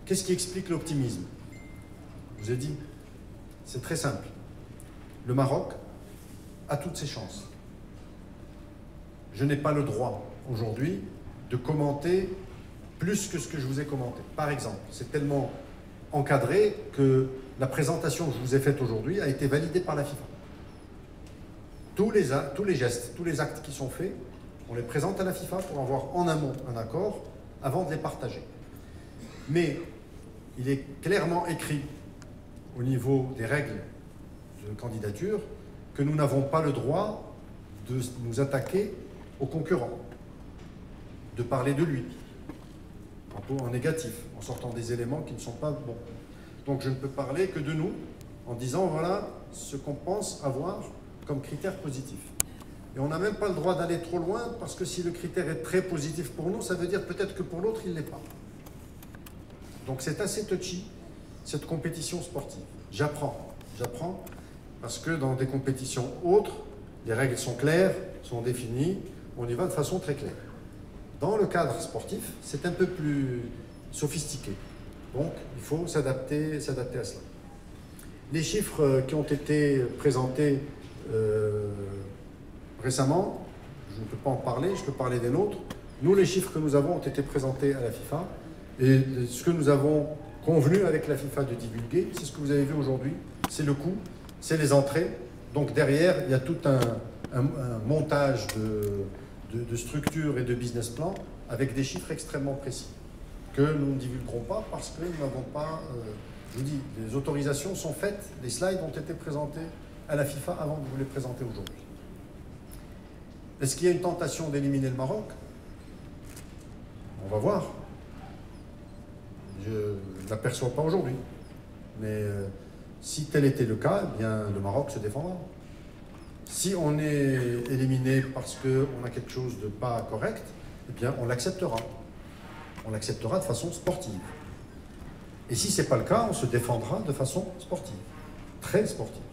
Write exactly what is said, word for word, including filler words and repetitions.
Qu'est-ce qui explique l'optimisme? Je vous ai dit, c'est très simple. Le Maroc a toutes ses chances. Je n'ai pas le droit aujourd'hui de commenter plus que ce que je vous ai commenté. Par exemple, c'est tellement encadré que la présentation que je vous ai faite aujourd'hui a été validée par la FIFA. Tous les, tous les gestes, tous les actes qui sont faits, on les présente à la FIFA pour avoir en amont un accord avant de les partager. Mais il est clairement écrit au niveau des règles de candidature que nous n'avons pas le droit de nous attaquer au concurrent, de parler de lui, en négatif, en sortant des éléments qui ne sont pas bons. Donc je ne peux parler que de nous, en disant voilà ce qu'on pense avoir comme critère positif. Et on n'a même pas le droit d'aller trop loin, parce que si le critère est très positif pour nous, ça veut dire peut-être que pour l'autre, il ne l'est pas. Donc c'est assez touchy, cette compétition sportive. J'apprends, j'apprends, parce que dans des compétitions autres, les règles sont claires, sont définies, on y va de façon très claire. Dans le cadre sportif, c'est un peu plus sophistiqué. Donc, il faut s'adapter, s'adapter à cela. Les chiffres qui ont été présentés euh, récemment, je ne peux pas en parler, je peux parler des nôtres. Nous, les chiffres que nous avons ont été présentés à la FIFA et ce que nous avons convenu avec la FIFA de divulguer, c'est ce que vous avez vu aujourd'hui, c'est le coût, c'est les entrées. Donc derrière, il y a tout un, un, un montage de, de, de structure et de business plan avec des chiffres extrêmement précis que nous ne divulguerons pas parce que nous n'avons pas, euh, je vous dis, les autorisations sont faites, les slides ont été présentés à la FIFA avant de vous les présenter aujourd'hui. Est-ce qu'il y a une tentation d'éliminer le Maroc? On va voir. Je ne l'aperçois pas aujourd'hui. Mais euh, si tel était le cas, eh bien, le Maroc se défendra. Si on est éliminé parce qu'on a quelque chose de pas correct, eh bien, on l'acceptera. On l'acceptera de façon sportive. Et si ce n'est pas le cas, on se défendra de façon sportive, très sportive.